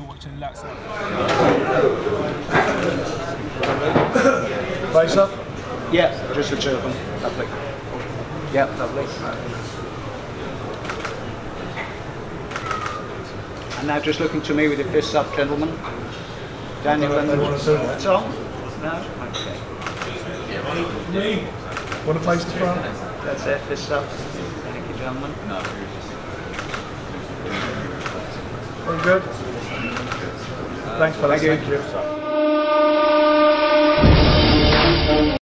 watching Lats Up. Face up? Yeah, just the two of them. Lovely. Yeah, lovely. And now just looking to me with your fists up, gentlemen. Daniel and Tom? No? Okay. Want to face the front? That's it, fists up. Thank you, gentlemen. Very good. Thanks, fellas. Thank you. Thank you.